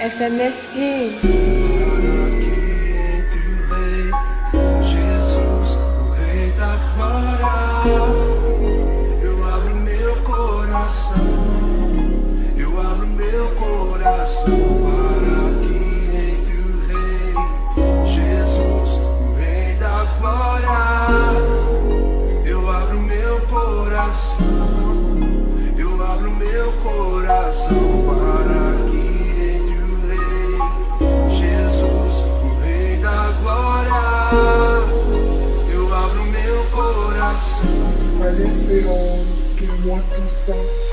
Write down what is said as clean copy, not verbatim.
SMS King. Aqui entre o Rei Jesus, o Rei da Glória. Eu abro meu coração, eu abro meu coração para aqui entre o Rei Jesus, o Rei da Glória. Eu abro meu coração, eu abro meu coração para aqui entre o Rei Jesus, o Rei da Glória. Eu abro meu coração. Pareceram que uma atenção.